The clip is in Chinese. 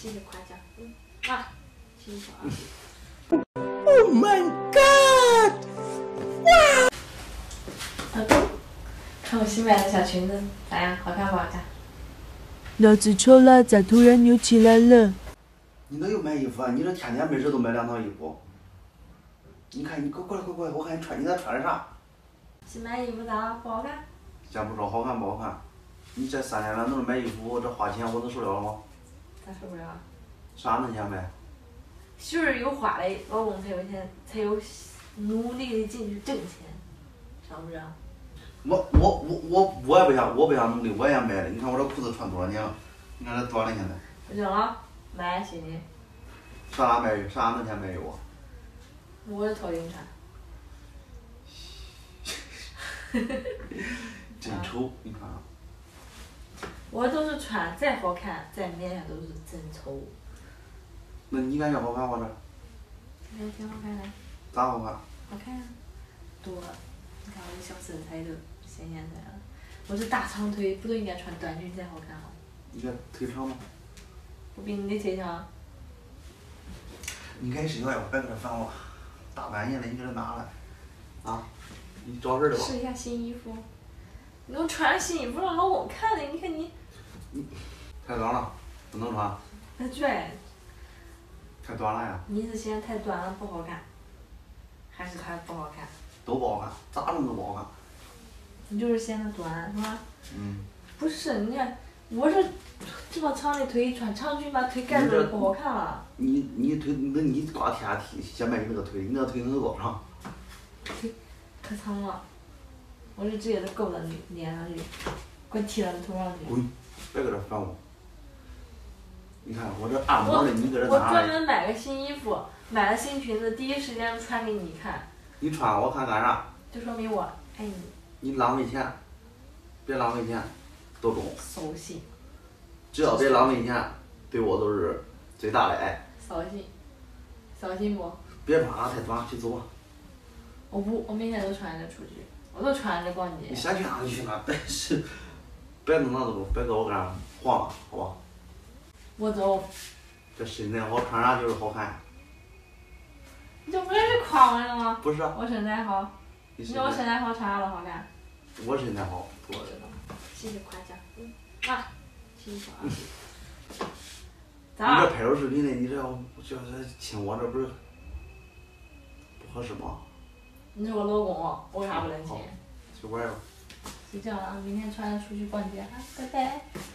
谢谢夸奖。谢谢小二。 Oh my god！ 哇！ 老公，看我新买的小裙子咋样？好看不好看？ 脑子抽了，咋突然扭起来了？ 你哪有买衣服啊？你这天天没事都买2套衣服。你看你过来，我看你穿，你在穿的啥？ 新买衣服咋不好看？ 先不说好看不好看，你这3天了能买衣服，我这花钱我能受了吗？ 咋受不了？ 啥能钱买？ 媳妇儿有花的，老公才有钱，才有努力的进去挣钱，知不知道？ 我也不想努力，我也想买的。你看我这裤子穿多少年了？你看这短了现在。 扔了，买新的。 啥能钱买有啊？ 我的头顶穿。 真丑，你看啊。 我都是穿再好看，在面上都是真丑。 那你感觉好看不这？ 还挺好看的。 咋好看？ 好看呀，多。你看我这小身材都显现出来了。我这大长腿，不都应该穿短裙才好看吗？ 你这腿长吗？ 我比你的腿长。 你赶紧睡觉呀，别搁这烦我。大半夜的，你给它拿来。啊？你找事儿的吧？ 试一下新衣服。你都穿新衣服让老公看的，你看你。 太短了，不能穿。 太拽。 太短了呀。 你是嫌太短了不好看，还是它不好看？ 都不好看，咋弄都不好看。 你就是嫌它短是吧？ 嗯。 不是，你看我这么长的腿，穿长裙把腿盖住了不好看了。 你腿，那你挂天梯，先买你那个腿，你那个腿能有多长？ 腿可长了，我这直接都够到你脸上去，给我踢到你头上去。 滚！别搁这烦我。你看我这按摩的，你搁这我拿来。 专门买个新衣服，买了新裙子，第一时间穿给你看。 你穿我看干啥？ 就说明我爱你。 你浪费钱，别浪费钱，都中。 扫兴。 只要别浪费钱，对我都是最大的爱。 扫兴，扫兴不？ 别穿了，太短，去走吧。 我不，我每天都穿着出去，我都穿着逛街。 你先去哪里去吧，别弄那种，别搁我干上晃了，好吧？ 我走。 这身材好，穿啥就是好看。 你这不是夸我呢吗？ 不是。 我身材好。你说我身材好，穿啥都好看。 我身材好， 我知道。谢谢夸奖。谢谢小二。 你这拍着视频的，你这亲我，这不是不合适吗？ 你是我老公，我为啥不能亲？ 去玩吧。 就这样了，明天穿着出去逛街哈，拜拜。